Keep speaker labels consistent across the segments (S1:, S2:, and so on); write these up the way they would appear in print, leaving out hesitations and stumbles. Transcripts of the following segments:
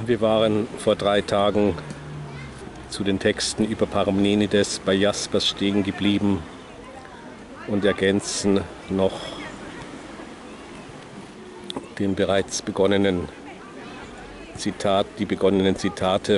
S1: Wir waren vor 3 Tagen zu den Texten über Parmenides bei Jaspers stehen geblieben und ergänzen noch den bereits begonnenen die begonnenen Zitate,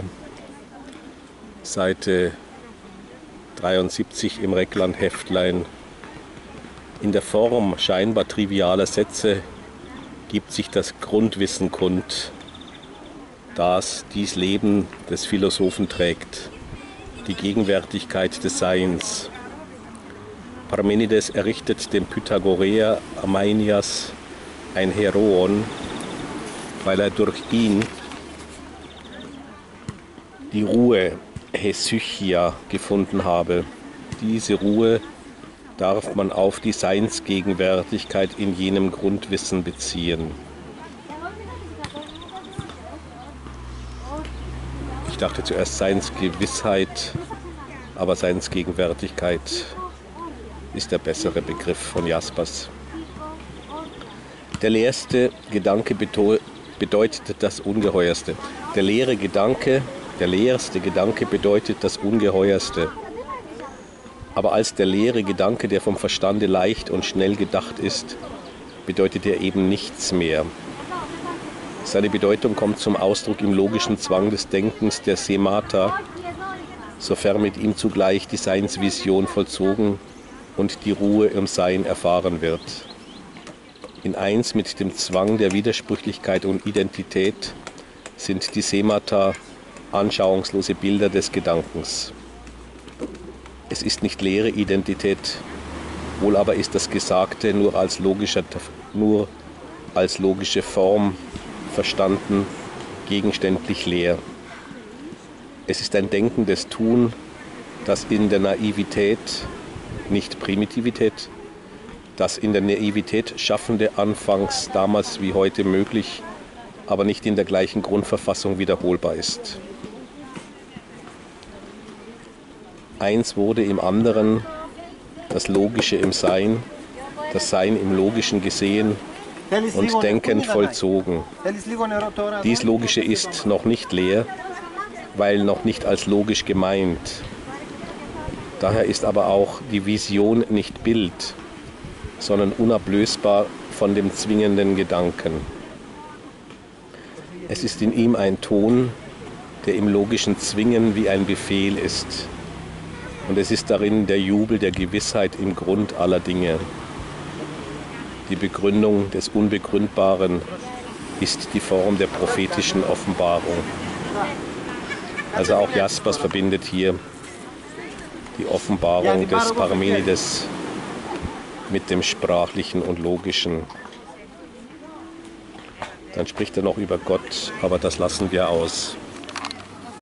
S1: Seite 73 im Reckland-Heftlein. In der Form scheinbar trivialer Sätze gibt sich das Grundwissen kund, das dies Leben des Philosophen trägt, die Gegenwärtigkeit des Seins. Parmenides errichtet dem Pythagoreer Ameinias ein Heroon, weil er durch ihn die Ruhe Hesychia gefunden habe. Diese Ruhe darf man auf die Seinsgegenwärtigkeit in jenem Grundwissen beziehen. Ich dachte zuerst Seinsgewissheit, aber Seinsgegenwärtigkeit ist der bessere Begriff von Jaspers. Der leerste Gedanke bedeutet das Ungeheuerste. Der leerste Gedanke bedeutet das Ungeheuerste. Aber als der leere Gedanke, der vom Verstande leicht und schnell gedacht ist, bedeutet er eben nichts mehr. Seine Bedeutung kommt zum Ausdruck im logischen Zwang des Denkens der Semata, sofern mit ihm zugleich die Seinsvision vollzogen und die Ruhe im Sein erfahren wird. In eins mit dem Zwang der Widersprüchlichkeit und Identität sind die Semata anschauungslose Bilder des Gedankens. Es ist nicht leere Identität, wohl aber ist das Gesagte nur als logische Form verstanden, gegenständlich leer. Es ist ein denkendes Tun, das in der Naivität, nicht Primitivität, das in der Naivität Schaffende anfangs damals wie heute möglich, aber nicht in der gleichen Grundverfassung wiederholbar ist. Eins wurde im anderen, das Logische im Sein, das Sein im Logischen gesehen und denkend vollzogen. Dies Logische ist noch nicht leer, weil noch nicht als logisch gemeint. Daher ist aber auch die Vision nicht Bild, sondern unablösbar von dem zwingenden Gedanken. Es ist in ihm ein Ton, der im logischen Zwingen wie ein Befehl ist. Und es ist darin der Jubel der Gewissheit im Grund aller Dinge. Die Begründung des Unbegründbaren ist die Form der prophetischen Offenbarung. Also auch Jaspers verbindet hier die Offenbarung des Parmenides mit dem Sprachlichen und Logischen. Dann spricht er noch über Gott, aber das lassen wir aus.